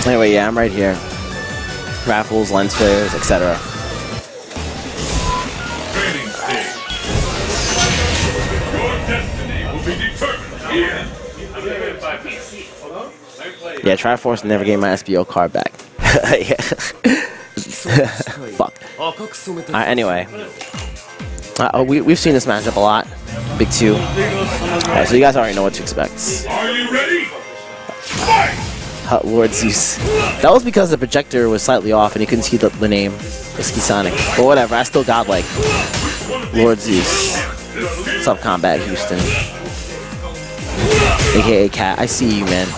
Anyway, yeah, I'm right here. Raffles, lens flares, etc. Training stage. Your destiny will be determined here. Yeah, Triforce never gave my SBO card back. Yeah. Fuck. Alright, anyway. We've seen this matchup a lot. Big 2. Alright, so you guys already know what to expect. Are you ready? Fight! Lord Zeus. That was because the projector was slightly off and you couldn't see the name. Risky Sonic. But whatever, I still got like Lord Zeus. What's up, Combat Houston? AKA Cat. I see you, man.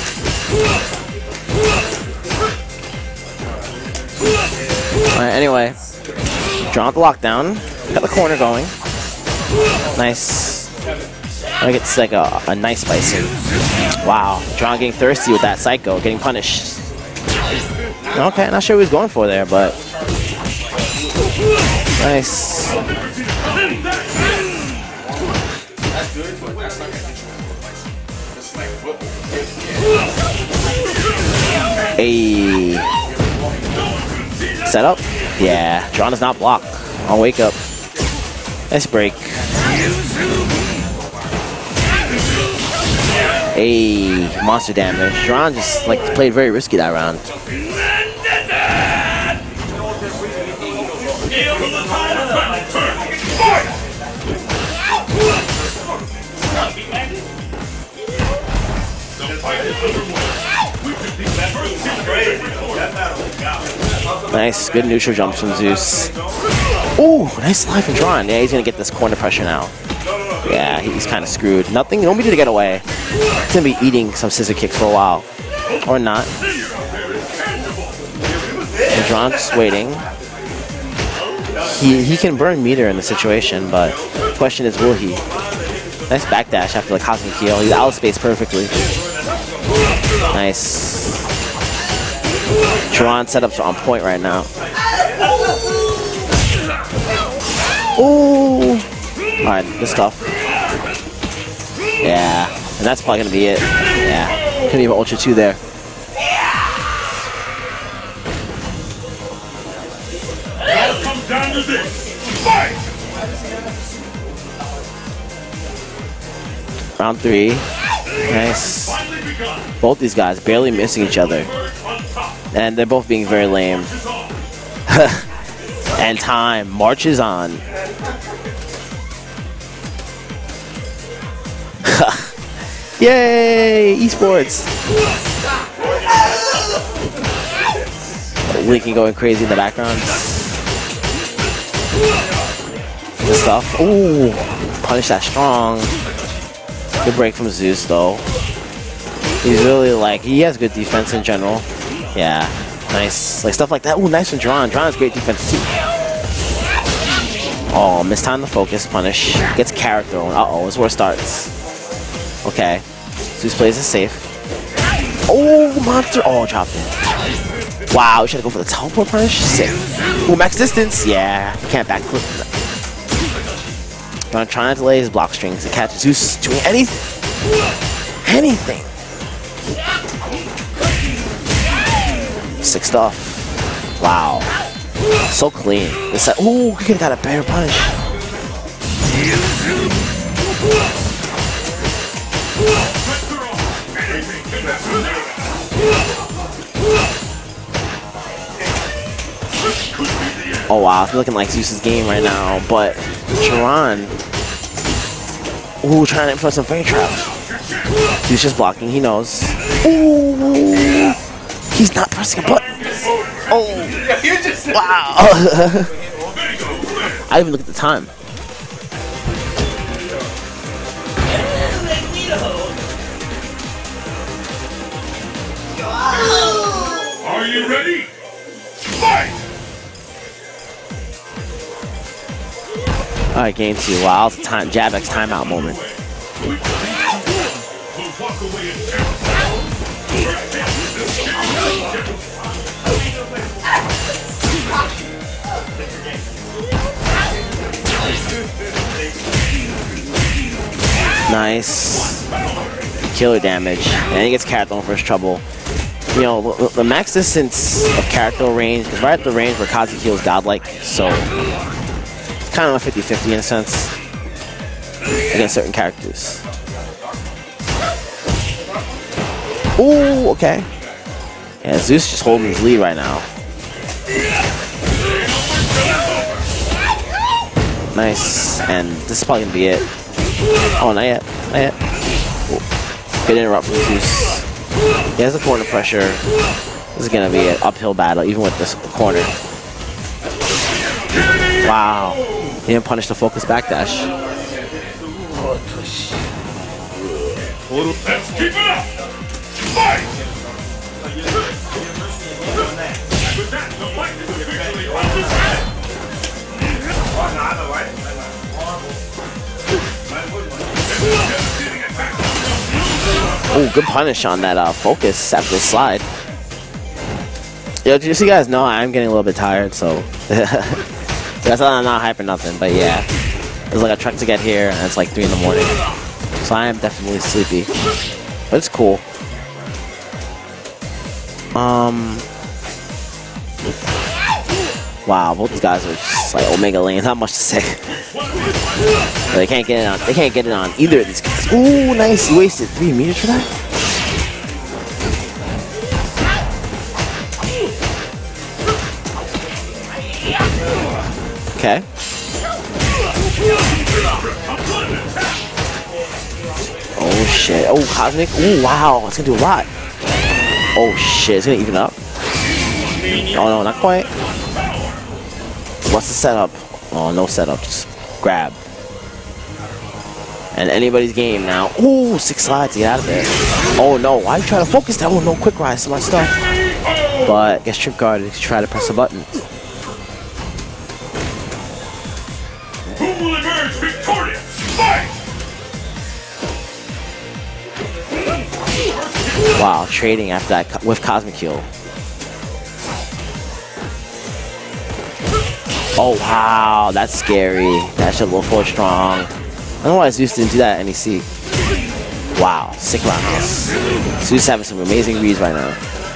Alright, anyway. Drawn the lockdown. Got the corner going. Nice. I think it's like a nice spicing. Wow. Drawn getting thirsty with that Psycho. Getting punished. Okay, not sure what he was going for there, but... Nice. Hey. Set up? Yeah. Drawn does not block. I'll wake up. Nice break. Hey, monster damage. Drawn just like played very risky that round. Nice, good neutral jumps from Zeus. Ooh, nice slide from Drawn. Yeah, he's gonna get this corner pressure now. Yeah, he's kind of screwed. Nothing, nobody to get away. He's gonna be eating some scissor kicks for a while. Or not. And Drawn just waiting. He can burn meter in the situation, but the question is, will he? Nice backdash after the Cosmic Heal. He's out of space perfectly. Nice. Drawn setups are on point right now. Ooh! Alright, good stuff. Yeah, and that's probably gonna be it. Yeah, couldn't even Ultra 2 there. Come down to this. Fight! Round 3. Nice. Both these guys barely missing each other. And they're both being very lame. And time marches on. Yay! Esports! Lincoln going crazy in the background. Good stuff. Ooh! Punish that strong. Good break from Zeus though. He's really like, he has good defense in general. Yeah. Nice. Like stuff like that. Ooh, nice from Drawn. Drawn has great defense too. Oh, missed time to focus. Punish. Gets carrot thrown. Uh-oh, this is where it starts. Okay. Zeus plays it safe. Oh, monster. Oh, dropped it. Wow, should I go for the teleport punish? Sick. Ooh, max distance. Yeah. Can't backflip. Drawn trying to delay his block strings to catch Zeus doing anything. Anything. Sick stuff. Wow. So clean. It's like, ooh, he could have got a better punish. Oh wow, it's looking like Zeus's game right now, but Drawn, ooh, trying to put some fairy traps. Zeus just blocking, he knows. Ooh, he's not pressing a button. Oh, wow. I even looked at the time. Are you ready? Fight! Alright, game 2. Wow, it's a time Jabek's timeout moment. Nice. Killer damage. And he gets carried on first trouble. you know, the max distance of character range is right at the range where Kazukiyo is godlike, so it's kind of a 50-50 in a sense against certain characters. Ooh, okay. Yeah, Zeus just holding his lead right now. Nice, and this is probably gonna be it. Oh, not yet, not yet. Ooh. Good interrupt from Zeus. He has the corner pressure. This is gonna be an uphill battle, even with this corner. Wow. He didn't punish the focus backdash. Let's keep it up! Fight! With that, the fight is officially undisputed! Oh, good punish on that focus after the slide. Yo, just so you guys know, I'm getting a little bit tired, so that's why I'm not hyping nothing. But yeah, it's like a trek to get here, and it's like 3 in the morning, so I am definitely sleepy. But it's cool. Wow, both these guys are just like Omega lanes. Not much to say. They can't get it on. They can't get it on either of these guys. Ooh, nice. You wasted 3 meters for that. Okay. Oh shit. Oh, Cosmic. Ooh, wow. It's gonna do a lot. Oh shit. It's gonna even up. Oh no, not quite. What's the setup? Oh, no setup. Just grab. And anybody's game now. Ooh, 6 slides to get out of there. Oh no, why are you trying to focus that? Oh no, quick rise to my stuff. But gets trip guarded to try to press a button. Who will emerge victorious? Fight! Wow, trading after that with Cosmic Heal. Oh wow, that's scary. That should low forward strong. I don't know why Zeus didn't do that at NEC. Wow, sick roundhouse. Zeus having some amazing reads right now.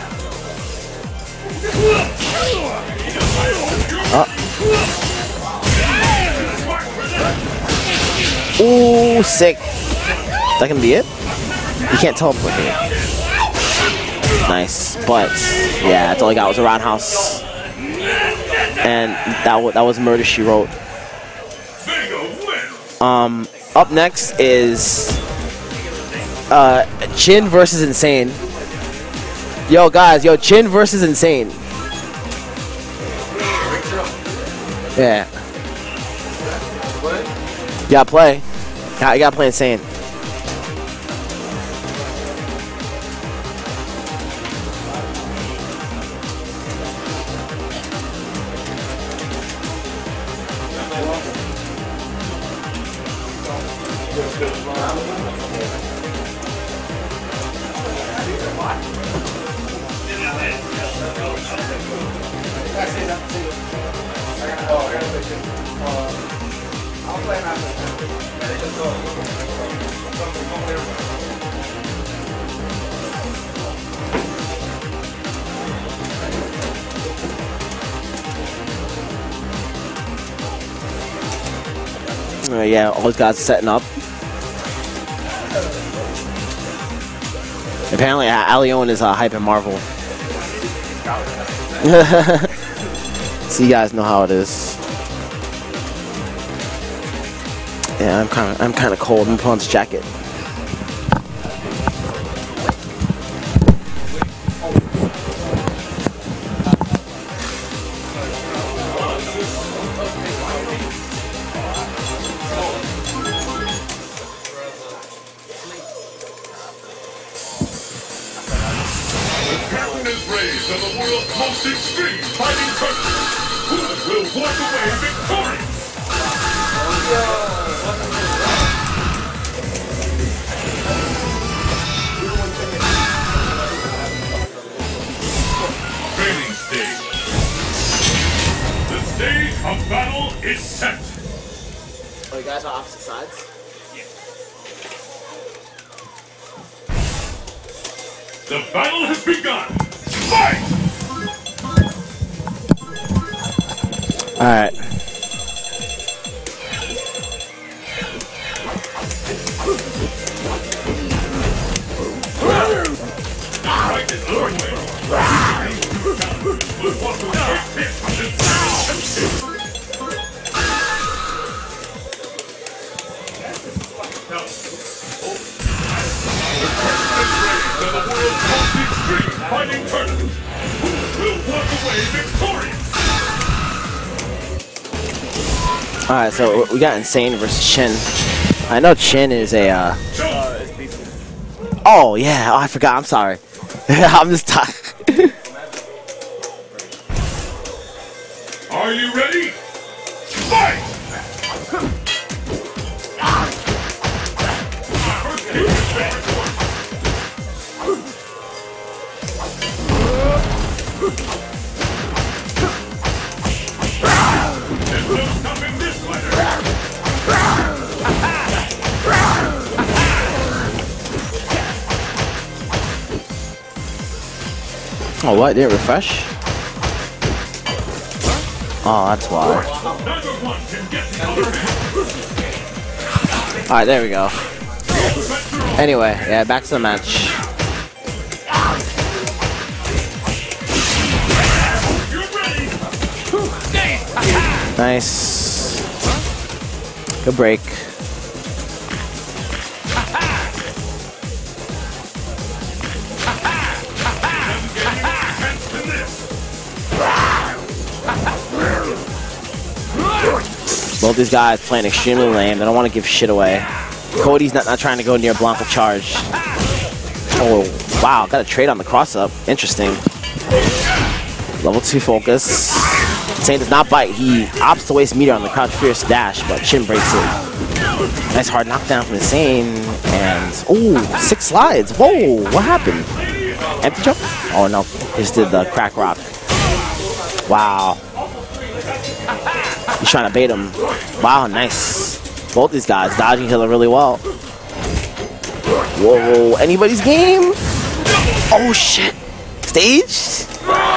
Ooh, sick. That can be it? You can't teleport here. Nice, but yeah, that's all I got was a roundhouse. And that was Murder, She Wrote. Up next is Chin versus Insane. Yo guys, yo, Chin versus Insane. Yeah. You gotta play. You gotta play Insane. Yeah, all these guys are setting up. Apparently, Alion is hyping Marvel. So you guys know how it is. Yeah, I'm kind of cold. I'm putting on this jacket. Of the world's most extreme fighting tournament. Who will walk away victorious? Training stage. The stage of battle is set. Oh, you guys are opposite sides? The battle has begun. Fight! Alright. Fighting tournament. Who will walk away victorious? Alright, so we got Insane versus Chin. I know Chin is a, Oh, yeah. Oh, I forgot. I'm sorry. I'm just tired. Are you ready? Fight! There's no stopping this fighter. Oh, what? Did it refresh? Oh, that's why. Neither one can get the other hand. Alright, there we go. Anyway, yeah, back to the match. You're ready. Nice. Good break. Both these guys playing extremely lame. They don't want to give shit away. Cody's not trying to go near Blanca charge. Oh, wow. Got a trade on the cross-up. Interesting. Level 2 focus. Insane does not bite. He opts to waste meter on the crouch fierce dash, but Chin breaks it. Nice hard knockdown from Insane. And, oh, 6 slides. Whoa, what happened? Empty jump? Oh, no. Just did the crack rock. Wow. He's trying to bait him. Wow, nice. Both these guys dodging each other really well. Whoa, anybody's game? Oh, shit. Staged?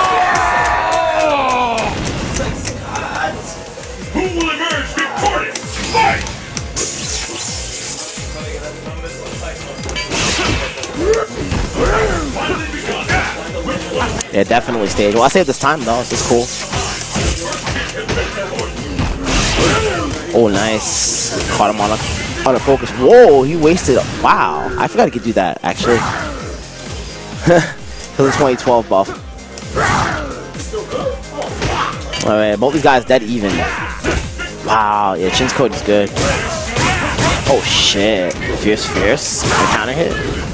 Who will emerge victorious? Fight! Yeah, definitely staged. Well, I saved this time, though. This is cool. Oh, nice. Caught him on a focus. Whoa, he wasted. Wow. I forgot he could do that, actually. Because it's 2012 buff. Alright, both these guys dead even. Wow, yeah, Chin's code is good. Oh, shit. Fierce. Counter hit.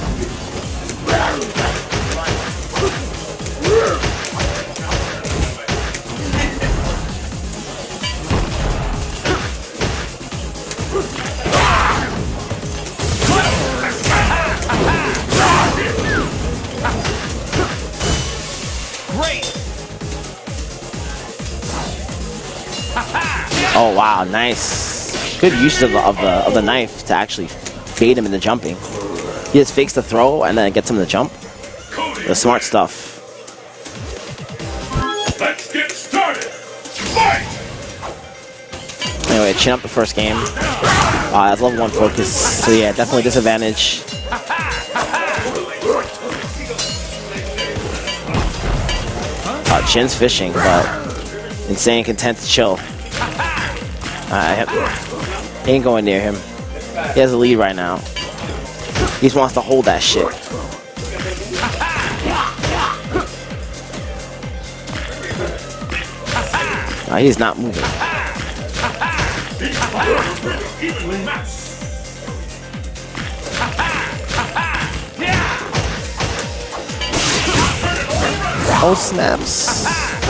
Oh wow, nice. Good use of the knife to actually fade him into jumping. He just fakes the throw and then gets him to jump. The smart stuff. Let's get started. Fight! Anyway, Chin up the first game. That's level 1 focus. So yeah, definitely disadvantage. Chin's fishing, but Insane content to chill. He ain't going near him. He has a lead right now. He just wants to hold that shit. He's not moving. Oh, snaps.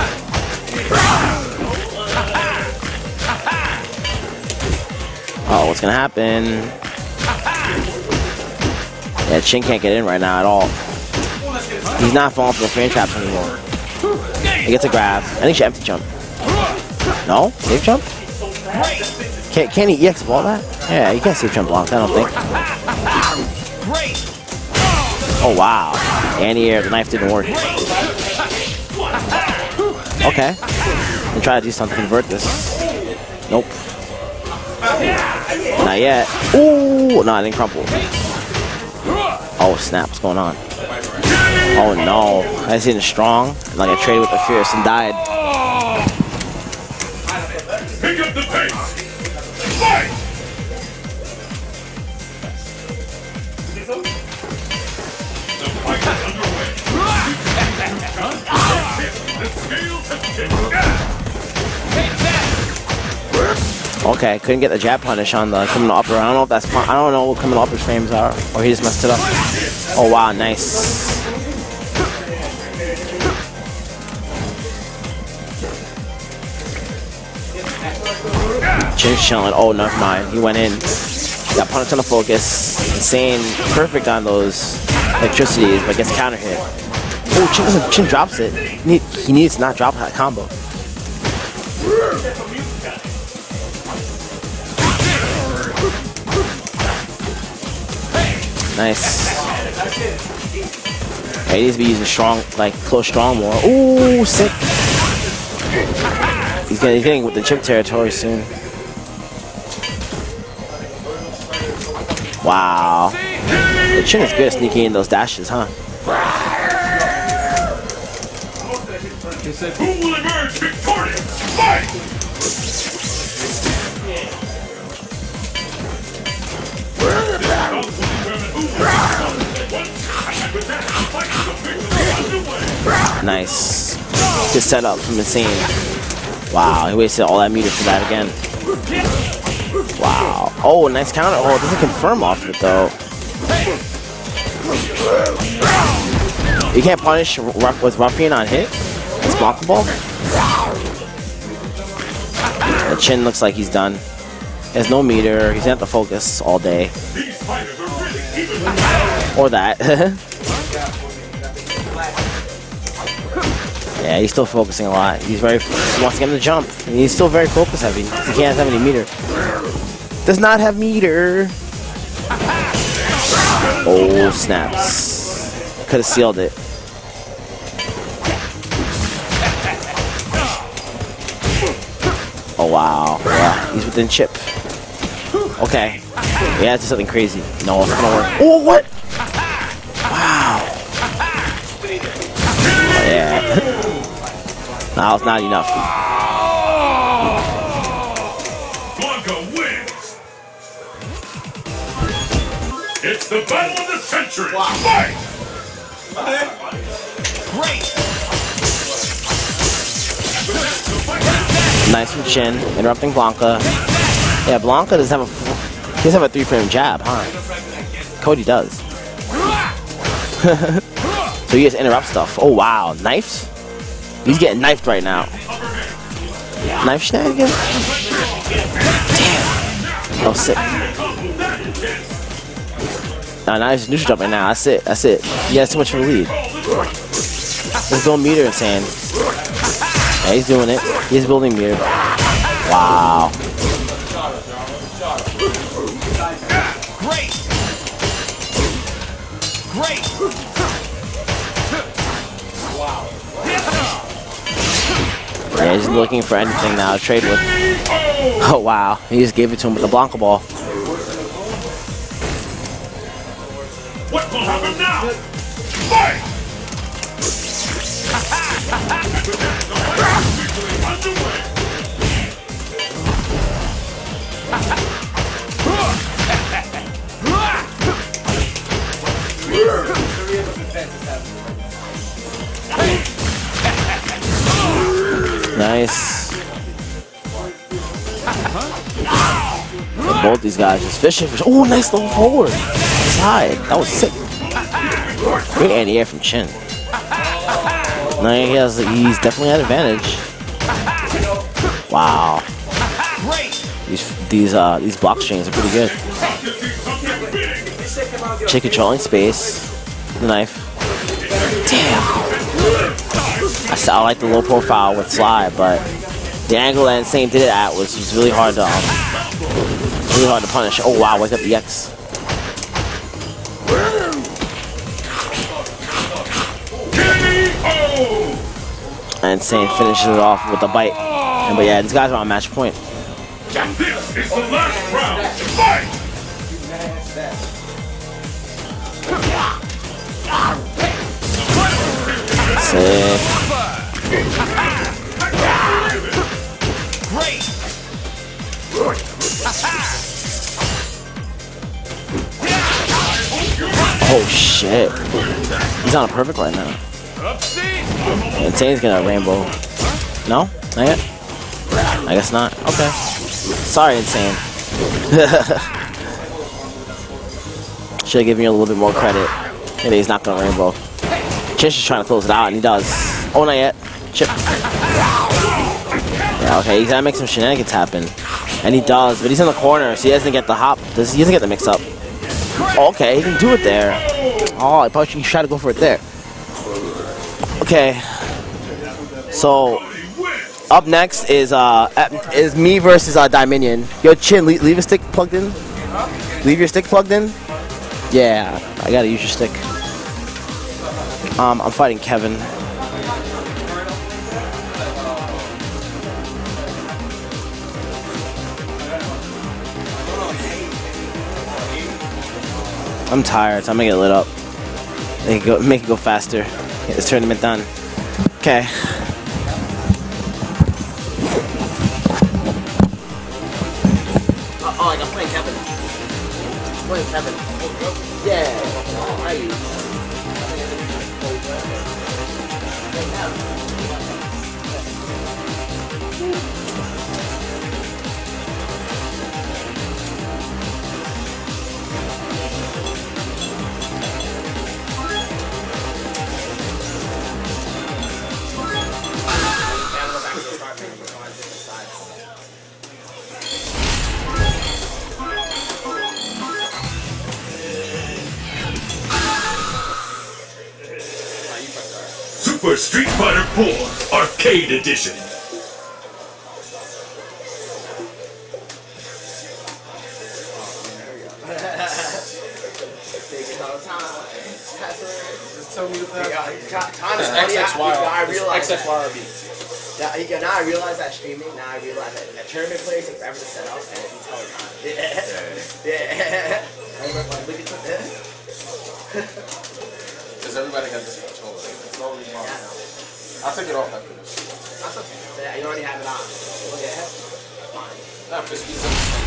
Oh, what's gonna happen? Yeah, Chin can't get in right now at all. He's not falling for the frame traps anymore. He gets a grab. I think he should empty jump. No? Safe jump? Can he EX ball that? Yeah, you can't safe jump block, I don't think. Oh, wow. Anti-air, the knife didn't work. Okay. I'm trying to do something to convert this. Nope. Not yet. Ooh, no, I didn't crumple. Oh snap, what's going on? Oh no, I seen it strong. Like I traded with the fierce and died. Pick up the pace. Fight! The fight is underway. The scales have tipped. Okay, couldn't get the jab punish on the criminal upper. I don't know if that's I don't know what criminal upper's frames are, or he just messed it up. Oh wow, nice. Chin's chilling. Oh, never mind. He went in. Got punished on the focus. Insane. Perfect on those electricities, but gets counter hit. Oh, Chin drops it. He needs to not drop that combo. Nice. He needs to be using strong, like close strong more. Ooh, sick. He's getting with the chip territory soon. Wow. The Chin is good at sneaking in those dashes, huh? Who will emerge victorious? Fight! Nice. Good setup from Insane. Wow, he wasted all that meter for that again. Wow. Oh, nice counter. Oh, it doesn't confirm off of it though. You can't punish with Ruffian on hit. It's blockable. The Chin looks like he's done. He has no meter. He's gonna have to focus all day. Or that. Yeah, he's still focusing a lot. He wants to get him to jump. And he's still very focus heavy. He can't have any meter. Does not have meter. Oh, snaps. Could have sealed it. Oh, wow. Yeah, he's within chip. Okay. Yeah, it's something crazy. No, it's not gonna work. Oh, what? Wow. Oh, yeah. No, it's not enough. Blanka wins. It's the battle of the century. Fight! Great. Nice from Chin, interrupting Blanka. Yeah, Blanka doesn't have a 3-frame jab, huh? Cody does. So he just interrupts stuff. Oh wow, knives? He's getting knifed right now. Knife shenanigans? Damn. Oh, sick. Now he's neutral jump right now. That's it. That's it. He has too much of a lead. There's no meter Insane. Yeah, he's doing it. He's building meter. Wow. Great. Great. Yeah, he's looking for anything now to trade with. Oh wow, he just gave it to him with the Blanka ball. What will happen now? Fight! Nice. Both these guys just fishing. Oh, nice little forward. Side. That was sick. Great anti-air from Chin. No, he's definitely at advantage. Wow. These block strings are pretty good. Chin controlling space. The knife. Damn. I like the low profile with Sly, but the angle that Insane did it at was really hard to punish. Oh wow, wake up the X. And Insane finishes it off with a bite. But yeah, these guys are on match point. And this is the last round. Fight! Sick. Great. Oh shit. He's on a perfect right now. Insane's gonna rainbow. No? Not yet? I guess not. Okay. Sorry, Insane. Should have given you a little bit more credit. Maybe he's not gonna rainbow. Chish is trying to close it out, and he does. Oh, not yet. Chip. Yeah, okay, he's gotta make some shenanigans happen. And he does, but he's in the corner, so he doesn't get the hop. He doesn't get the mix up. Okay, he didn't do it there. Oh, I probably should try to go for it there. Okay. So, up next is me versus Dominion. Yo, Chin, leave your stick plugged in. Leave your stick plugged in. Yeah, I gotta use your stick. I'm fighting Kevin. I'm tired, so I'm gonna get lit up. Make it go faster. Get this tournament done. Okay. Oh, like I'm playing Kevin. I'm playing Kevin. Yeah. Super Street Fighter 4 Arcade Edition. XXYRB. Now I realize that streaming, now I realize that tournament plays take forever to set up and you tell time. Yeah. Look at this. Because everybody has this controller. It's slowly Yeah, I know. I'll take it off after this. That's okay. Yeah, you already have it on. Okay. Fine. Not for speed.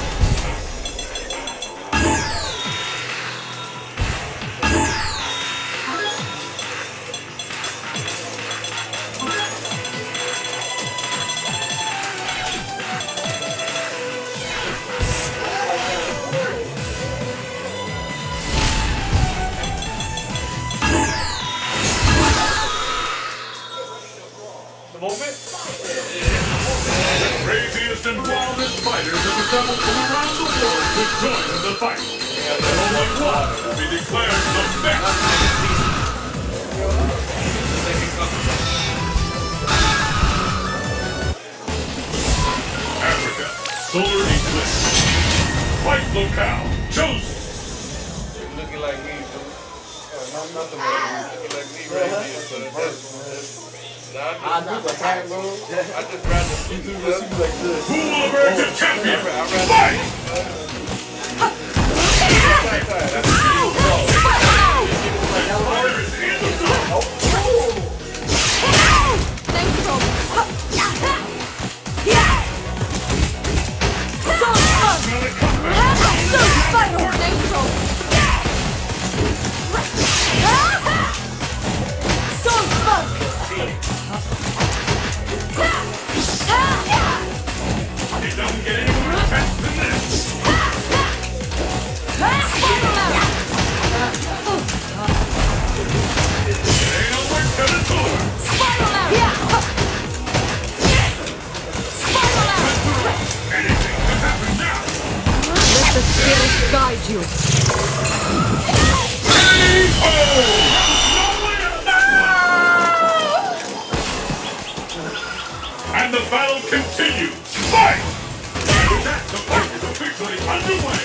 Craziest and wildest fighters have assembled from around the world to join in the fight. And only one will be declared the best. Africa, Solar Eclipse. Fight locale chosen. Looking like me, dude. Nothing like me. Looking like me right here. So that's I just rather see you like this. Who will emerge a champion? Fight! It doesn't get any more intense than this. It ain't over till it's over. Anything can happen now. Let the spirits guide you. And the battle continues. Fight! With that, the fight is officially underway.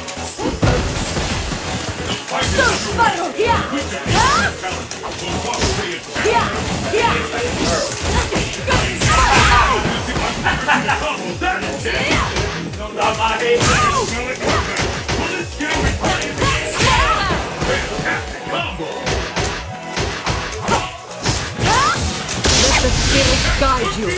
The fight is underway. Which of these talents will walk away as champion? That's it! Not my head! Will this game be playing? Fantastic combo! Let the spirits guide you.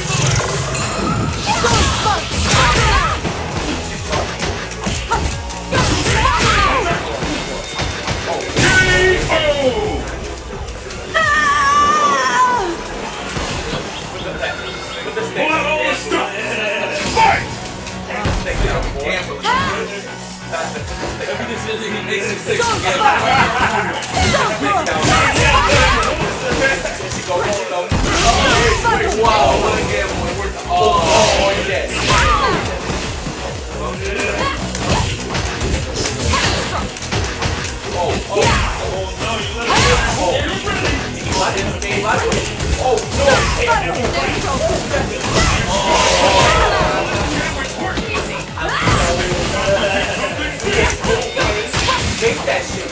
Pull out all the stuff! Fight! Take that shit.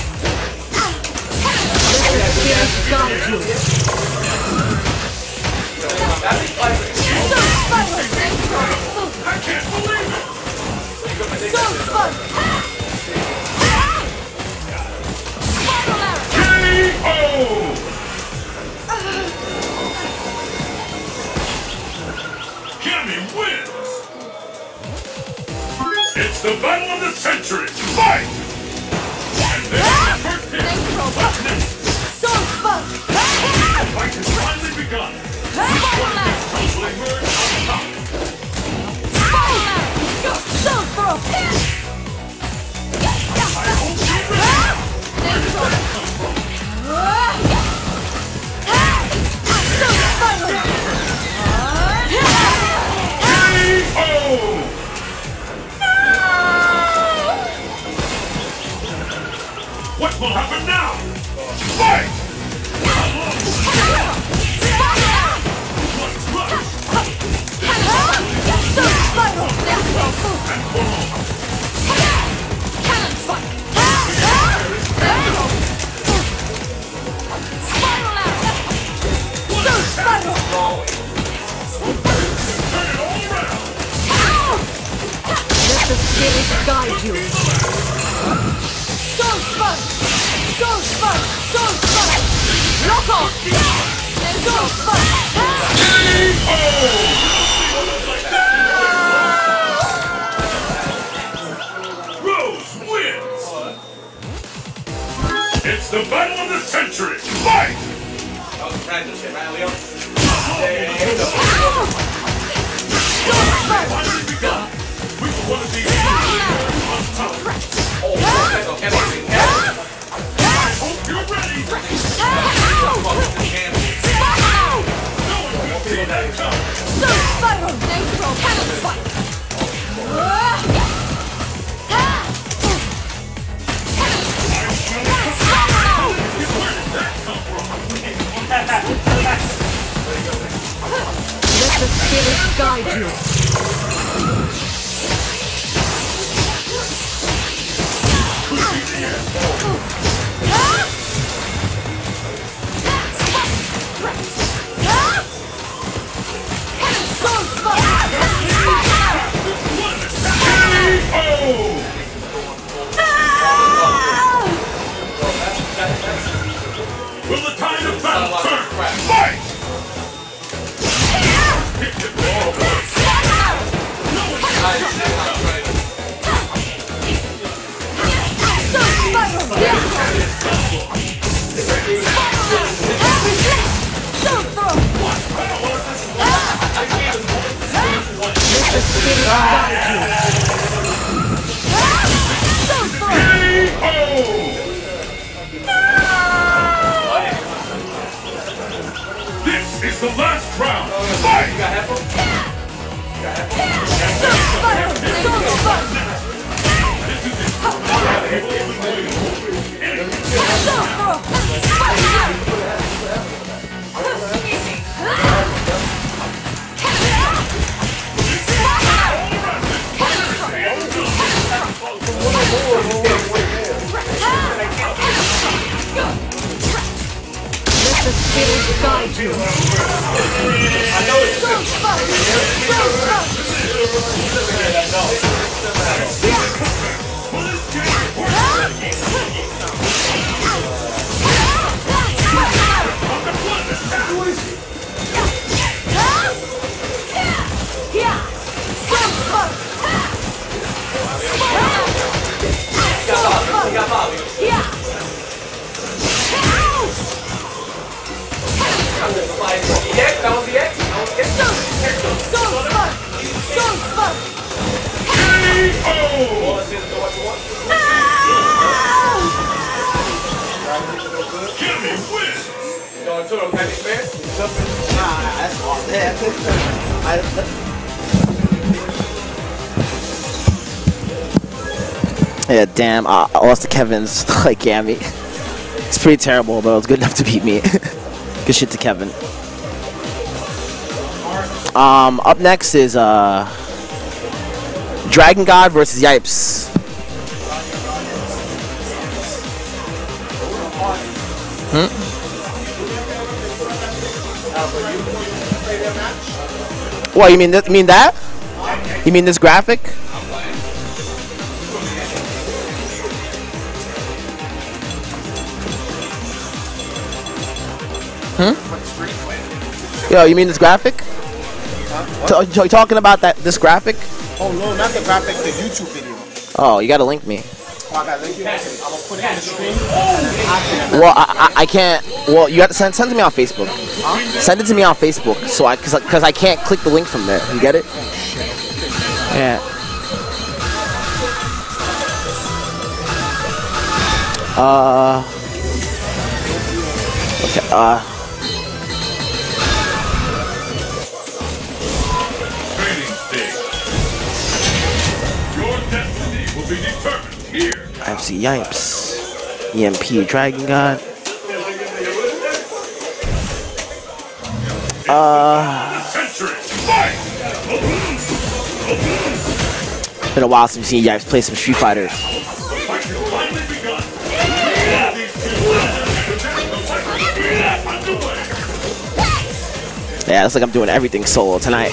Let the spirits guide you. I can't believe it! KO! Cammy wins! It's the battle of the century! Fight! And there's the first hit! What's next? The fight has finally begun! Tumbling bird on top! I hope you're ready! What will happen now? Fight! Let the spirits guide you. Lock on! Rose wins! It's the battle of the century! Fight! That was random shit, right, Leo? Finally begun! We will one of these on top! I hope you're ready! No one can see that coming! Let the spirits guide you. Will the tide of battle turn? Fight! This is the last round. Fight! Let the spirits guide you. That's awesome. Yeah, damn. I lost to Kevin's like Gammy. It's pretty terrible, but it was good enough to beat me. Good shit to Kevin. Up next is Dragon God versus Yipes. What, you mean that? You mean this graphic? Yo, you mean this graphic? You talking about this graphic? Oh no, not the graphic, the YouTube video. Oh, you gotta link me. Oh, I gotta link you. I'm gonna put it in the stream. Well, I can't. Well, you have to send it to me on Facebook. Send it to me on Facebook, so because I can't click the link from there. You get it? Yeah. Okay. FC Yipes, EMP Dragon God. Been a while since we've seen Yipes play some Street Fighter. Yeah, looks like I'm doing everything solo tonight.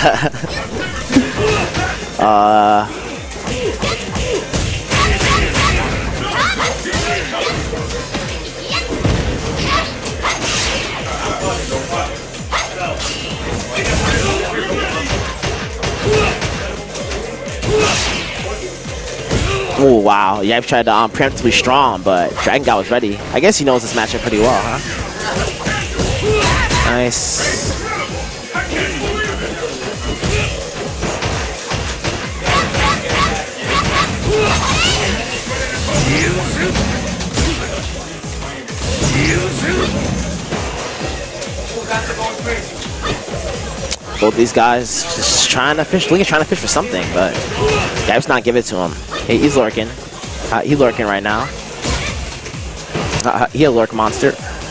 Oh wow, Yipes tried to preemptively strong, but Dragon God was ready. I guess he knows this matchup pretty well, huh? Nice. Both these guys just trying to fish. Link is trying to fish for something, but Yipes not give it to him. Hey, he's lurking. He's lurking right now. He a lurk monster.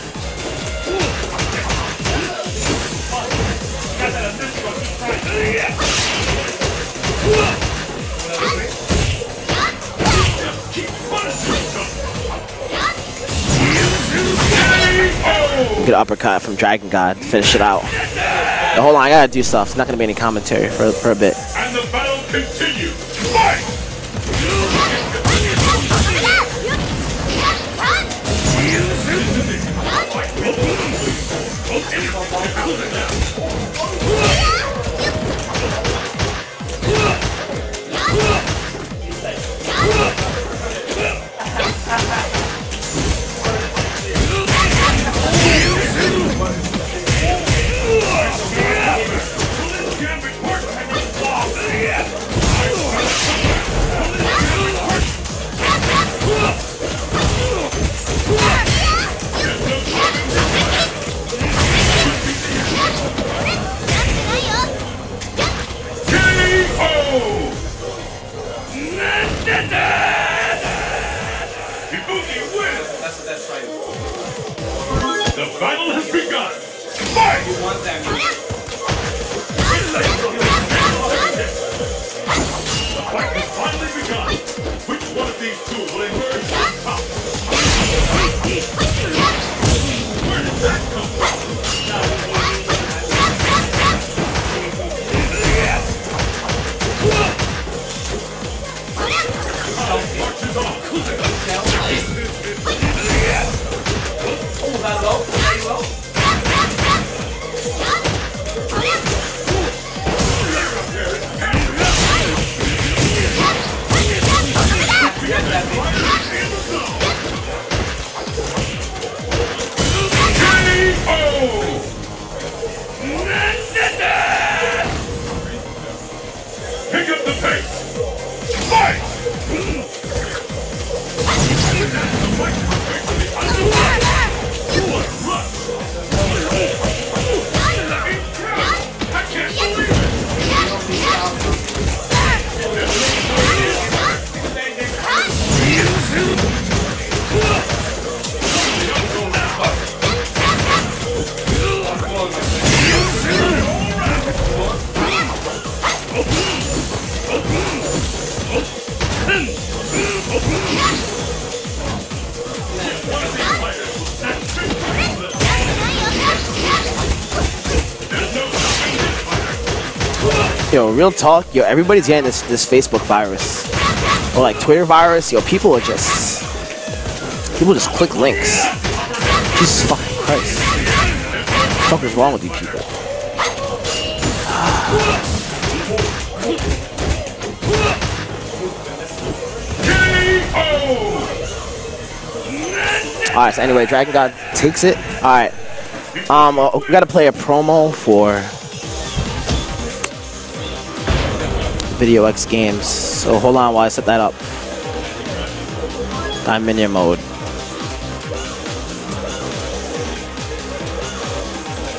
Good uppercut from Dragon God to finish it out. But hold on, I gotta do stuff. It's not gonna be any commentary for a bit. And the battle continues. Fight! The battle has begun! Fight! You want that? The fight has finally begun! Which one of these two will emerge on top? Where did that come from? Yo, real talk, yo, everybody's getting this Facebook virus. Or like Twitter virus, yo, people just click links. Jesus fucking Christ. What the fuck is wrong with you people? Alright, so anyway, Dragon God takes it. Alright. We gotta play a promo for Video X Games. So hold on while I set that up. I'm in your mode.